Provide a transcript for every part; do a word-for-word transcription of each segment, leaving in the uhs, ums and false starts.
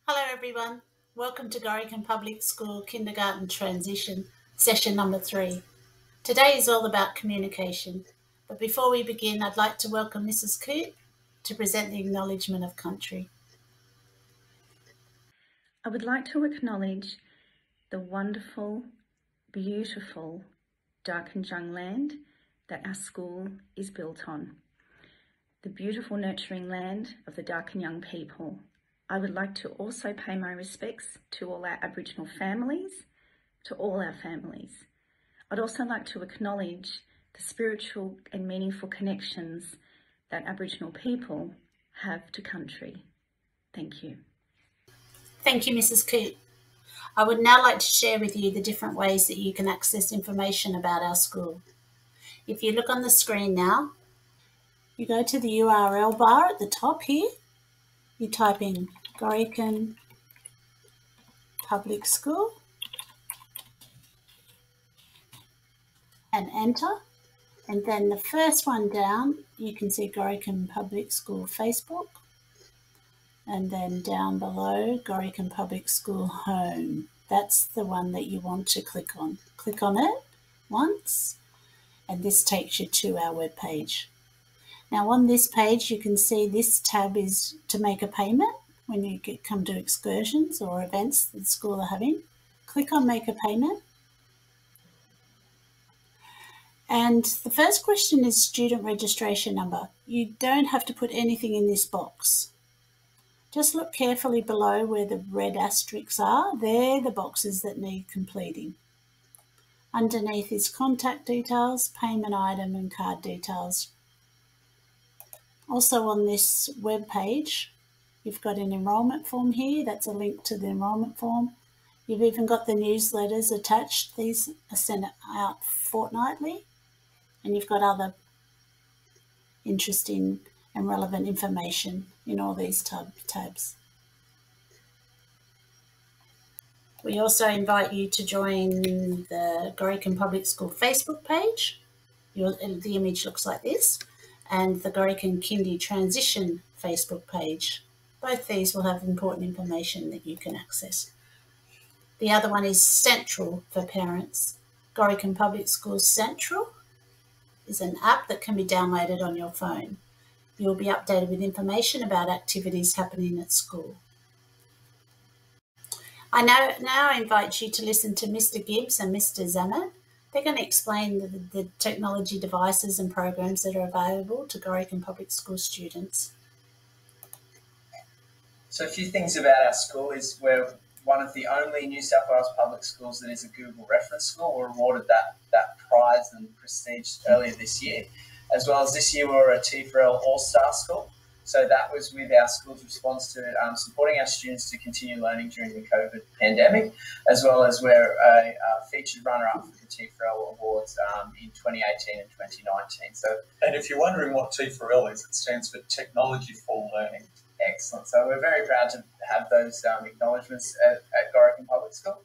Hello everyone, welcome to Gorican Public School Kindergarten Transition, session number three. Today is all about communication, but before we begin I'd like to welcome Missus Coote to present the Acknowledgement of Country. I would like to acknowledge the wonderful, beautiful Darkinjung land that our school is built on, the beautiful nurturing land of the Darkinjung people. I would like to also pay my respects to all our Aboriginal families, to all our families. I'd also like to acknowledge the spiritual and meaningful connections that Aboriginal people have to country. Thank you. Thank you, Missus Coote. I would now like to share with you the different ways that you can access information about our school. If you look on the screen now, you go to the U R L bar at the top here, you type in Gorican Public School and enter. And then the first one down, you can see Gorican Public School Facebook. And then down below, Gorican Public School Home. That's the one that you want to click on. Click on it once, and this takes you to our webpage. Now on this page, you can see this tab is to make a payment when you get, come to excursions or events that the school are having. Click on Make a Payment. And the first question is student registration number. You don't have to put anything in this box. Just look carefully below where the red asterisks are. They're the boxes that need completing. Underneath is contact details, payment item and card details. Also on this web page, you've got an enrolment form here. That's a link to the enrolment form. You've even got the newsletters attached. These are sent out fortnightly. And you've got other interesting and relevant information in all these tab tabs. We also invite you to join the Gorican Public School Facebook page. Your, the image looks like this. And the Gorican Kindy Transition Facebook page. Both these will have important information that you can access. The other one is Central for parents. Gorican Public School Central is an app that can be downloaded on your phone. You'll be updated with information about activities happening at school. I now, now invite you to listen to Mister Gibbs and Mister Zammit. They're going to explain the, the technology devices and programs that are available to Gorican Public School students. So a few things about our school is we're one of the only New South Wales public schools that is a Google reference school. We were awarded that, that prize and prestige earlier this year. As well as this year, we were a T four L All-Star School. So that was with our school's response to um, supporting our students to continue learning during the COVID pandemic, as well as we're a, a featured runner-up for the T four L Awards um, in twenty eighteen and twenty nineteen. So, and if you're wondering what T four L is, it stands for Technology for Learning. Excellent. So we're very proud to have those um, acknowledgements at, at Gorican Public School.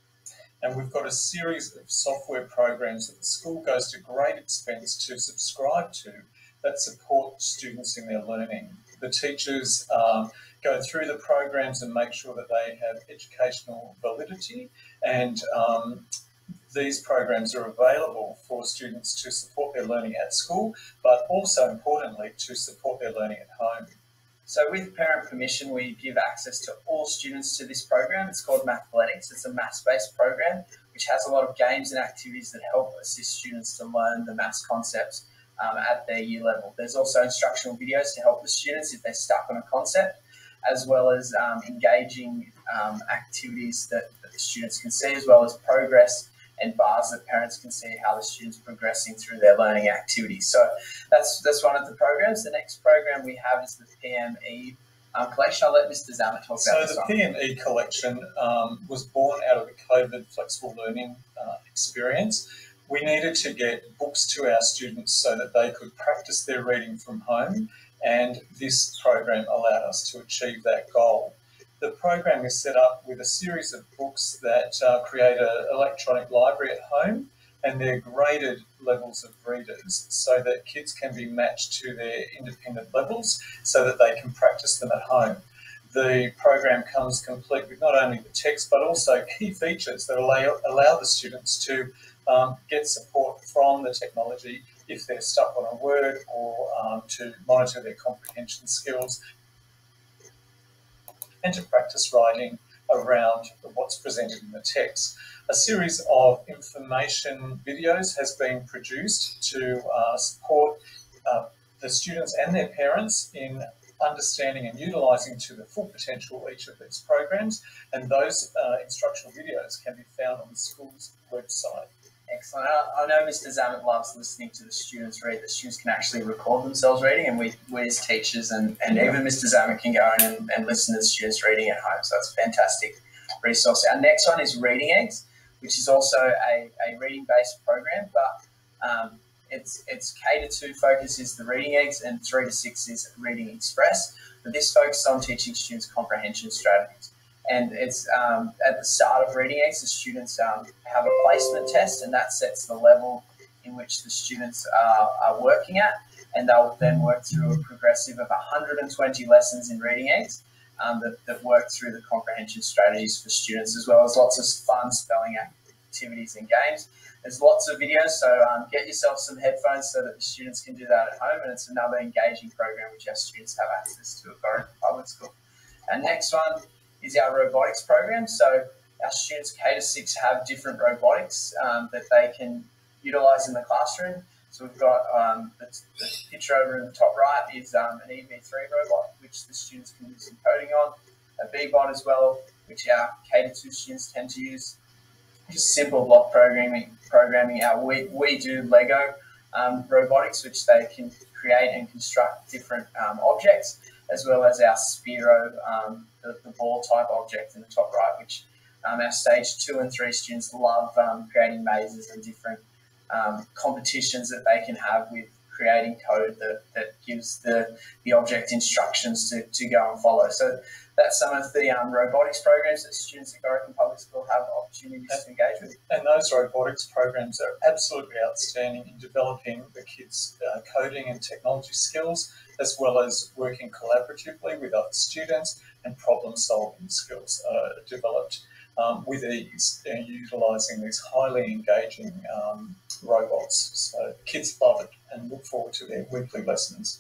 And we've got a series of software programs that the school goes to great expense to subscribe to that support students in their learning. The teachers um, go through the programs and make sure that they have educational validity, and um, these programs are available for students to support their learning at school, but also importantly to support their learning at home. So with parent permission, we give access to all students to this program. It's called Mathletics. It's a maths-based program which has a lot of games and activities that help assist students to learn the maths concepts um, at their year level. There's also instructional videos to help the students if they're stuck on a concept, as well as um, engaging um, activities that, that the students can see, as well as progress and bars that parents can see how the students are progressing through their learning activities. So that's that's one of the programs. The next program we have is the P M E um, collection. I'll let Mister Zammit talk so about this the one. P M E collection um, was born out of the COVID flexible learning uh, experience. We needed to get books to our students so that they could practice their reading from home, and this program allowed us to achieve that goal. The program is set up with a series of books that uh, create an electronic library at home, and they're graded levels of readers so that kids can be matched to their independent levels so that they can practice them at home. the program comes complete with not only the text but also key features that allow, allow the students to um, get support from the technology if they're stuck on a word, or um, to monitor their comprehension skills, and to practice writing around what's presented in the text. A series of information videos has been produced to uh, support uh, the students and their parents in understanding and utilising to the full potential each of these programs, and those uh, instructional videos can be found on the school's website. Excellent. I, I know Mister Zammit loves listening to the students read. The students can actually record themselves reading, and we, we as teachers and, and yeah. even Mister Zammit can go in and, and listen to the students reading at home. So it's a fantastic resource. Our next one is Reading Eggs, which is also a, a reading-based program, but um, it's it's K to two focus is the Reading Eggs, and three to six is Reading Express. But this focuses on teaching students comprehension strategies. And it's um, at the start of Reading Eggs, the students um, have a placement test, and that sets the level in which the students are, are working at. And they'll then work through a progressive of one hundred twenty lessons in Reading Eggs um, that, that work through the comprehension strategies for students, as well as lots of fun spelling activities and games. There's lots of videos, so um, get yourself some headphones so that the students can do that at home. And it's another engaging program which our students have access to at Gorican Public School. Our next one is our robotics program. So our students K to six have different robotics um, that they can utilise in the classroom. So we've got um, the, the picture over in the top right is um, an E V three robot, which the students can do some coding on. A B-bot as well, which our K to two students tend to use. Just simple block programming. Programming. Our we, we do Lego um, robotics, which they can create and construct different um, objects, as well as our Spiro, um, the, the ball type object in the top right, which um, our stage two and three students love um, creating mazes and different um, competitions that they can have with creating code that, that gives the, the object instructions to, to go and follow. So that's some of the um, robotics programs that students at Gorican Public School have opportunities and, to engage with. And those robotics programs are absolutely outstanding in developing the kids' uh, coding and technology skills, as well as working collaboratively with other students, and problem-solving skills are developed um, with ease, uh, utilising these highly engaging um, robots. So kids love it and look forward to their weekly lessons.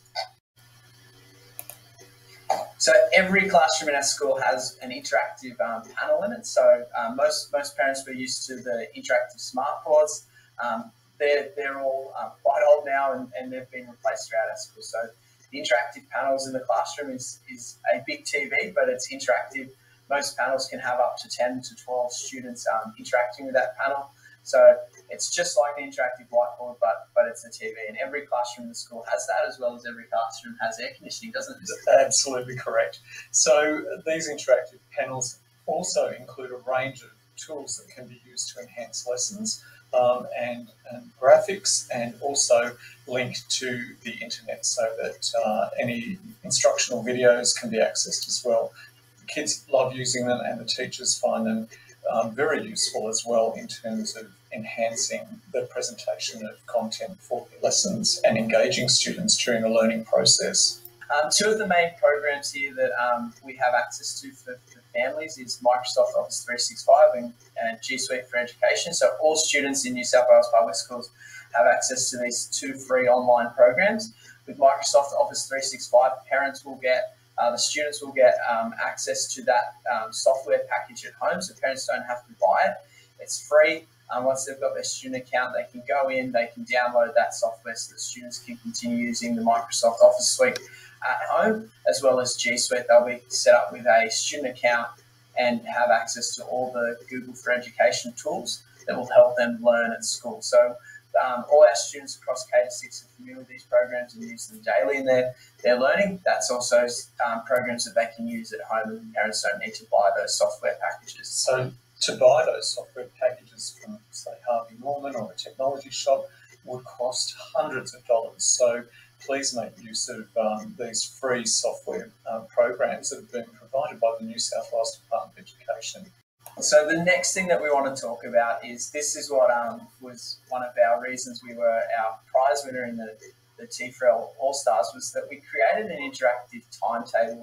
So every classroom in our school has an interactive um, panel in it. So um, most most parents were used to the interactive smart boards. Um, they're, they're all um, quite old now, and, and they've been replaced throughout our school. So the interactive panels in the classroom is, is a big T V, but it's interactive. Most panels can have up to ten to twelve students um, interacting with that panel. So it's just like an interactive whiteboard, but but it's a T V. And every classroom in the school has that, as well as every classroom has air conditioning, doesn't it? Absolutely correct. So these interactive panels also include a range of tools that can be used to enhance lessons um, and, and graphics, and also linked to the internet, so that uh, any instructional videos can be accessed as well. The kids love using them, and the teachers find them Um, very useful as well in terms of enhancing the presentation of content for lessons and engaging students during the learning process. Um, two of the main programs here that um, we have access to for, for families is Microsoft Office three sixty-five and, and G Suite for Education. So all students in New South Wales Public Schools have access to these two free online programs. With Microsoft Office three sixty-five, parents will get Uh, the students will get um, access to that um, software package at home, so parents don't have to buy it. It's free. Um, once they've got their student account, they can go in, they can download that software so that students can continue using the Microsoft Office suite at home, as well as G Suite. They'll be set up with a student account and have access to all the Google for Education tools that will help them learn at school. So Um, all our students across K to six are familiar with these programs and use them daily in their, their learning. That's also um, programs that they can use at home, and parents don't need to buy those software packages. So to buy those software packages from, say, Harvey Norman or a technology shop would cost hundreds of dollars. So please make use of um, these free software uh, programs that have been provided by the New South Wales Department of Education. So the next thing that we want to talk about is this is what um, was one of our reasons we were our prize winner in the, the T F R L All-Stars, was that we created an interactive timetable for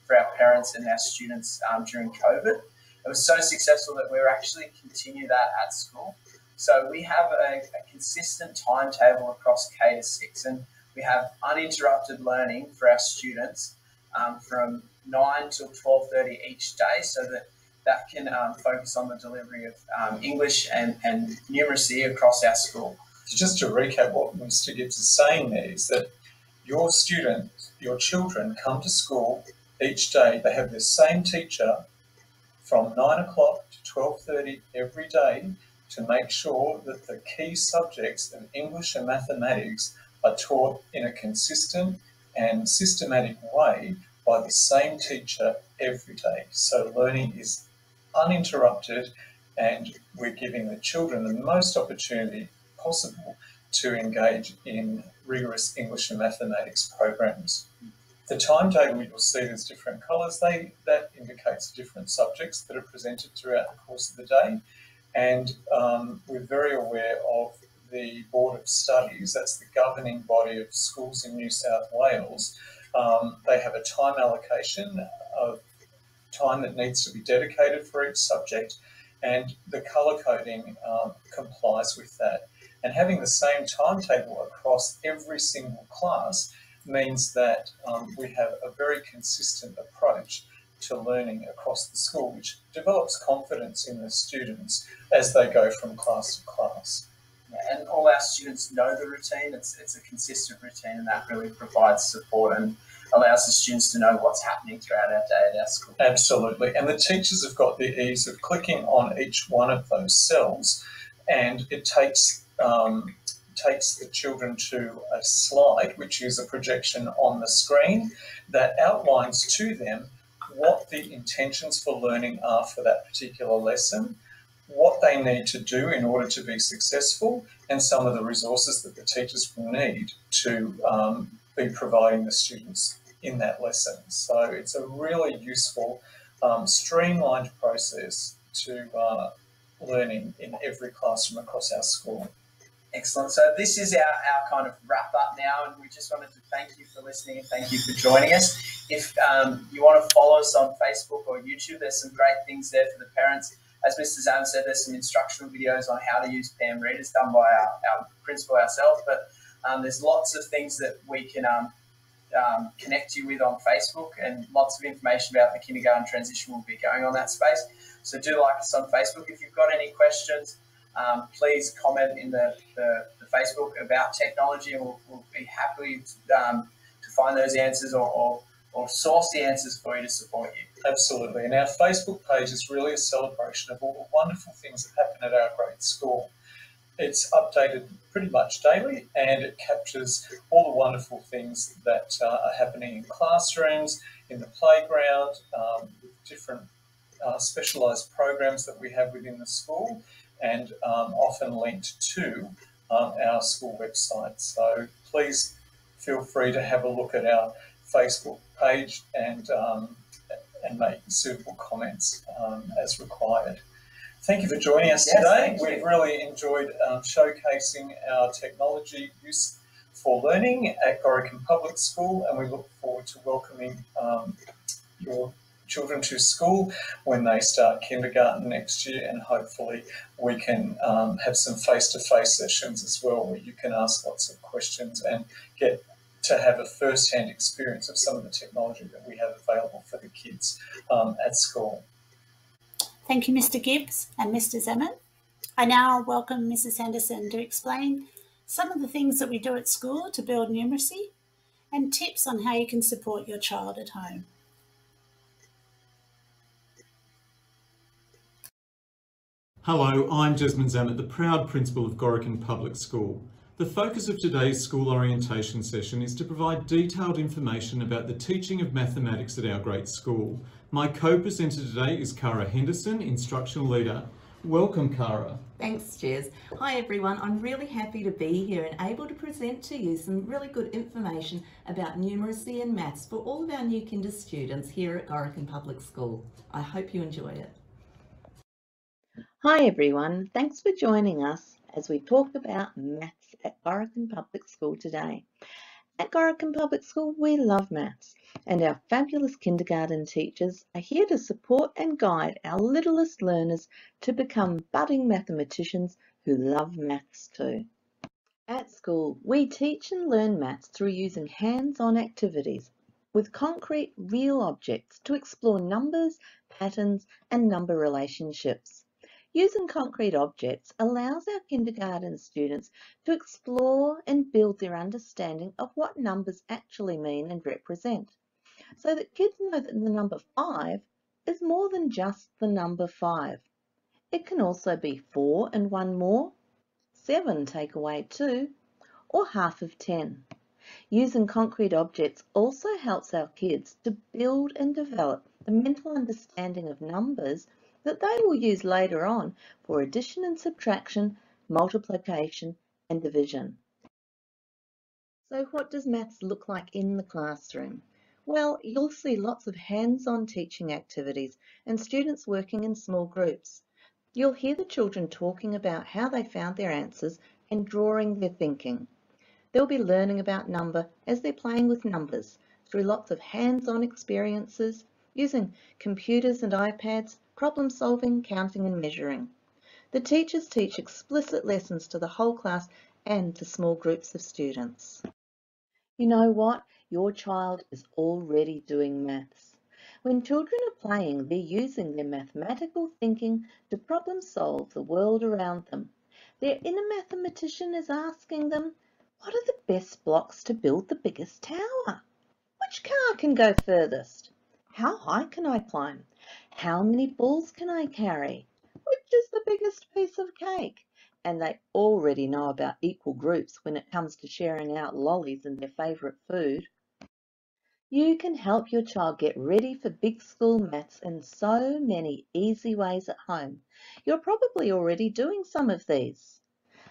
for our parents and our students um, during COVID. It was so successful that we're actually continue that at school. So we have a, a consistent timetable across K to six, and we have uninterrupted learning for our students um, from nine till twelve thirty each day, so that that can um, focus on the delivery of um, English and, and numeracy across our school. So just to recap what Mister Gibbs is saying there is that your students, your children come to school each day. They have the same teacher from nine o'clock to twelve thirty every day to make sure that the key subjects of English and mathematics are taught in a consistent and systematic way by the same teacher every day. So learning is uninterrupted, and we're giving the children the most opportunity possible to engage in rigorous English and mathematics programs. The timetable, you'll see there's different colours. They, that indicates different subjects that are presented throughout the course of the day. And um, we're very aware of the Board of Studies, that's the governing body of schools in New South Wales. Um, they have a time allocation of time that needs to be dedicated for each subject, and the colour coding um, complies with that. And having the same timetable across every single class means that um, we have a very consistent approach to learning across the school, which develops confidence in the students as they go from class to class. Yeah, and all our students know the routine. It's, it's a consistent routine, and that really provides support and allows the students to know what's happening throughout our day at our school. Absolutely. And the teachers have got the ease of clicking on each one of those cells, and it takes um, takes the children to a slide, which is a projection on the screen that outlines to them what the intentions for learning are for that particular lesson, what they need to do in order to be successful, and some of the resources that the teachers will need to um, be providing the students in that lesson. So it's a really useful, um, streamlined process to uh, learning in every classroom across our school. Excellent. So this is our, our kind of wrap up now, and we just wanted to thank you for listening and thank you for joining us. If um, you want to follow us on Facebook or YouTube, there's some great things there for the parents. As Mister Zam said, there's some instructional videos on how to use P A M Readers done by our, our principal ourselves, but um, there's lots of things that we can um, um, connect you with on Facebook, and lots of information about the kindergarten transition will be going on that space. So do like us on Facebook. If you've got any questions, Um, please comment in the, the, the Facebook about technology, and we'll, we'll be happy to, um, to find those answers or, or, or source the answers for you to support you. Absolutely. And our Facebook page is really a celebration of all the wonderful things that happen at our great school. It's updated pretty much daily, and it captures all the wonderful things that uh, are happening in classrooms, in the playground, um, with different uh, specialised programs that we have within the school, and um, often linked to um, our school website. So please feel free to have a look at our Facebook page and um, and make suitable comments um, as required. Thank you for joining us yes, today. We've really enjoyed um, showcasing our technology use for learning at Gorican Public School, and we look forward to welcoming um, your children to school when they start kindergarten next year, and hopefully we can um, have some face-to-face sessions as well, where you can ask lots of questions and get to have a first-hand experience of some of the technology that we have available for the kids um, at school. Thank you, Mister Gibbs and Mister Zeman. I now welcome Missus Henderson to explain some of the things that we do at school to build numeracy and tips on how you can support your child at home. Hello, I'm Jasmine Zammit, the proud principal of Gorican Public School. The focus of today's school orientation session is to provide detailed information about the teaching of mathematics at our great school. My co-presenter today is Cara Henderson, Instructional Leader. Welcome, Cara. Thanks, Jez. Hi everyone, I'm really happy to be here and able to present to you some really good information about numeracy and maths for all of our new kinder students here at Gorican Public School. I hope you enjoy it. Hi everyone, thanks for joining us as we talk about maths at Gorican Public School today. At Gorican Public School, we love maths, and our fabulous kindergarten teachers are here to support and guide our littlest learners to become budding mathematicians who love maths too. At school, we teach and learn maths through using hands-on activities with concrete, real objects to explore numbers, patterns, and number relationships. Using concrete objects allows our kindergarten students to explore and build their understanding of what numbers actually mean and represent, so that kids know that the number five is more than just the number five. It can also be four and one more, seven take away two, or half of ten. Using concrete objects also helps our kids to build and develop the mental understanding of numbers that they will use later on for addition and subtraction, multiplication and division. So what does maths look like in the classroom? Well, you'll see lots of hands-on teaching activities and students working in small groups. You'll hear the children talking about how they found their answers and drawing their thinking. They'll be learning about number as they're playing with numbers through lots of hands-on experiences, using computers and iPads, problem solving, counting and measuring. The teachers teach explicit lessons to the whole class and to small groups of students. You know what? Your child is already doing maths. When children are playing, they're using their mathematical thinking to problem solve the world around them. Their inner mathematician is asking them, what are the best blocks to build the biggest tower? Which car can go furthest? How high can I climb? How many balls can I carry? Which is the biggest piece of cake? And they already know about equal groups when it comes to sharing out lollies and their favourite food. You can help your child get ready for big school maths in so many easy ways at home. You're probably already doing some of these.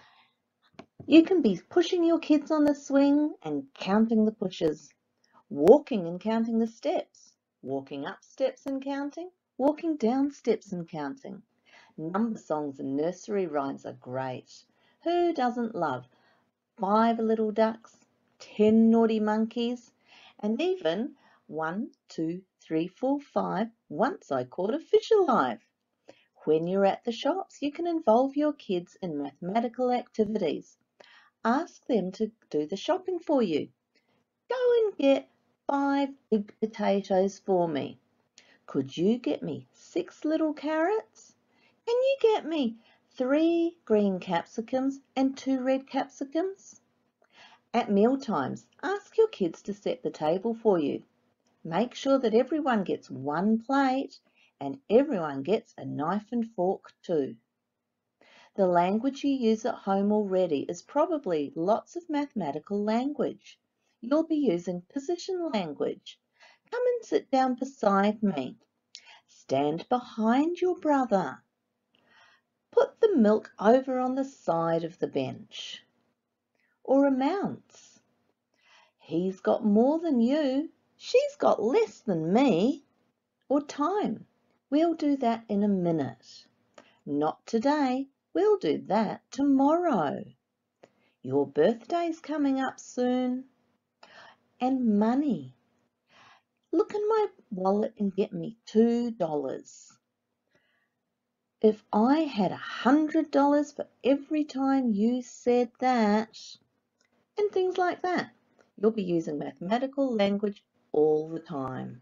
You can be pushing your kids on the swing and counting the pushes, walking and counting the steps, walking up steps and counting, walking down steps and counting. Number songs and nursery rhymes are great. Who doesn't love five little ducks, ten naughty monkeys, and even one, two, three, four, five, once I caught a fish alive. When you're at the shops, you can involve your kids in mathematical activities. Ask them to do the shopping for you. Go and get five big potatoes for me. Could you get me six little carrots? Can you get me three green capsicums and two red capsicums? At meal times, ask your kids to set the table for you. Make sure that everyone gets one plate and everyone gets a knife and fork too. The language you use at home already is probably lots of mathematical language. You'll be using position language. Come and sit down beside me. Stand behind your brother. Put the milk over on the side of the bench. Or amounts. He's got more than you. She's got less than me. Or time. We'll do that in a minute. Not today. We'll do that tomorrow. Your birthday's coming up soon. And money. Look in my wallet and get me two dollars. If I had a hundred dollars for every time you said that, and things like that. You'll be using mathematical language all the time.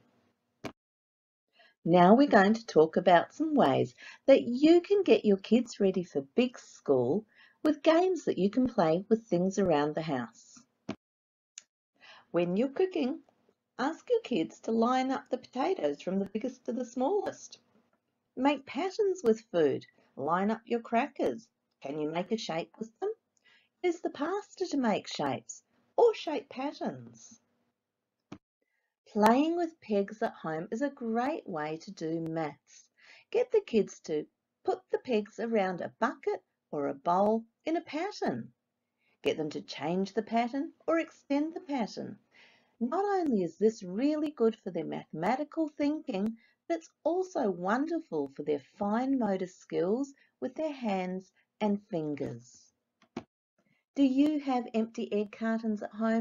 Now we're going to talk about some ways that you can get your kids ready for big school with games that you can play with things around the house. When you're cooking, ask your kids to line up the potatoes from the biggest to the smallest. Make patterns with food. Line up your crackers. Can you make a shape with them? Use the pasta to make shapes or shape patterns. Playing with pegs at home is a great way to do maths. Get the kids to put the pegs around a bucket or a bowl in a pattern. Get them to change the pattern or extend the pattern. Not only is this really good for their mathematical thinking, but it's also wonderful for their fine motor skills with their hands and fingers. Do you have empty egg cartons at home?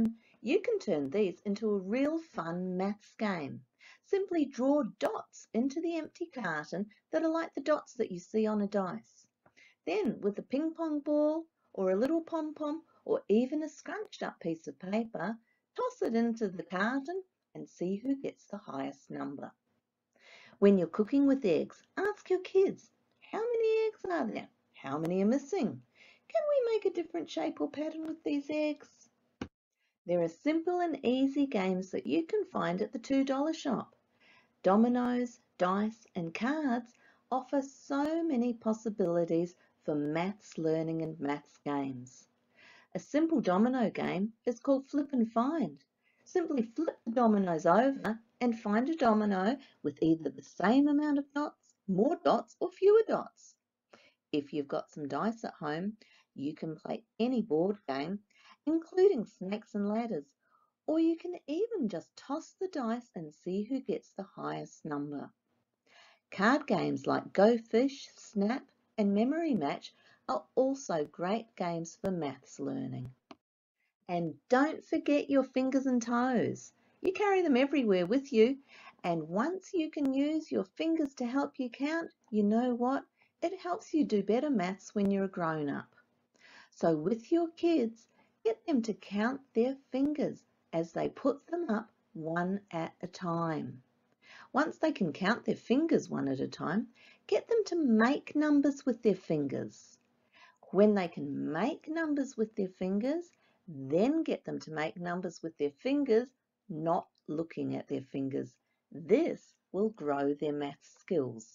You can turn these into a real fun maths game. Simply draw dots into the empty carton that are like the dots that you see on a dice. Then, with a ping pong ball or a little pom-pom or even a scrunched up piece of paper, toss it into the carton and see who gets the highest number. When you're cooking with eggs, ask your kids, how many eggs are there? How many are missing? Can we make a different shape or pattern with these eggs? There are simple and easy games that you can find at the two dollar shop. Dominoes, dice and cards offer so many possibilities for maths learning and maths games. A simple domino game is called Flip and Find. Simply flip the dominoes over and find a domino with either the same amount of dots, more dots or fewer dots. If you've got some dice at home, you can play any board game, including snakes and ladders, or you can even just toss the dice and see who gets the highest number. Card games like Go Fish, Snap and Memory Match are also great games for maths learning. And don't forget your fingers and toes. You carry them everywhere with you, and once you can use your fingers to help you count, you know what? It helps you do better maths when you're a grown-up. So with your kids, get them to count their fingers as they put them up one at a time. Once they can count their fingers one at a time, get them to make numbers with their fingers. When they can make numbers with their fingers, then get them to make numbers with their fingers, not looking at their fingers. This will grow their math skills.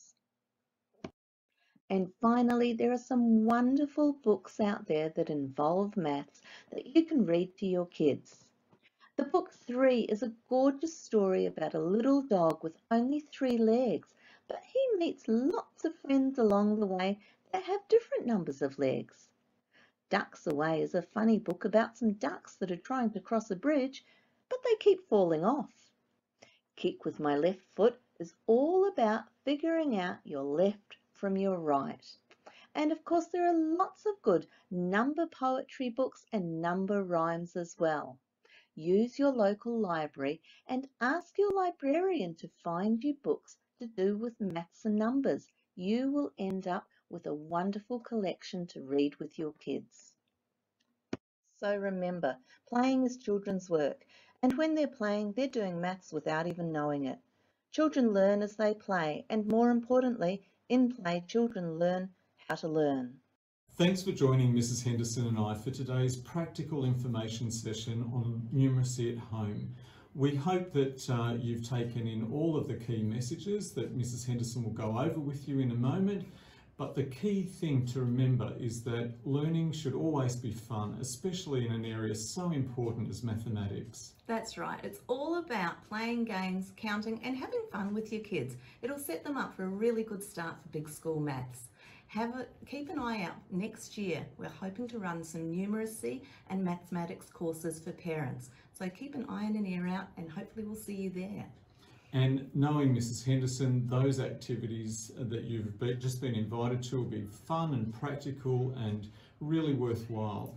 And finally, there are some wonderful books out there that involve maths that you can read to your kids. The book Three is a gorgeous story about a little dog with only three legs, but he meets lots of friends along the way that have different numbers of legs. Ducks Away is a funny book about some ducks that are trying to cross a bridge, but they keep falling off. Kick with My Left Foot is all about figuring out your left from your right. And of course, there are lots of good number poetry books and number rhymes as well. Use your local library and ask your librarian to find you books to do with maths and numbers. You will end up with a wonderful collection to read with your kids. So remember, playing is children's work, and when they're playing, they're doing maths without even knowing it. Children learn as they play, and more importantly, in play, children learn how to learn. Thanks for joining Missus Henderson and I for today's practical information session on numeracy at home. We hope that uh, you've taken in all of the key messages that Missus Henderson will go over with you in a moment. But the key thing to remember is that learning should always be fun, especially in an area so important as mathematics. That's right. It's all about playing games, counting and having fun with your kids. It'll set them up for a really good start for big school maths. Have a, keep an eye out next year. We're hoping to run some numeracy and mathematics courses for parents. So keep an eye and an ear out, and hopefully we'll see you there. And knowing Missus Henderson, those activities that you've just been invited to will be fun and practical and really worthwhile.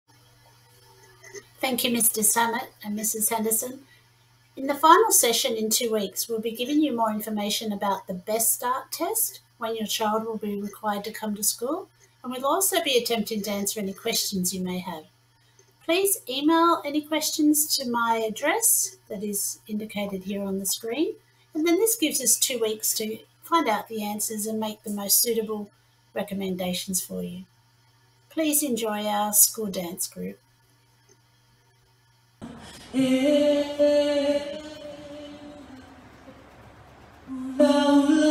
Thank you, Mister Samet and Missus Henderson. In the final session in two weeks, we'll be giving you more information about the Best Start test, when your child will be required to come to school, and we'll also be attempting to answer any questions you may have. Please email any questions to my address that is indicated here on the screen, and then this gives us two weeks to find out the answers and make the most suitable recommendations for you. Please enjoy our school dance group. Yeah.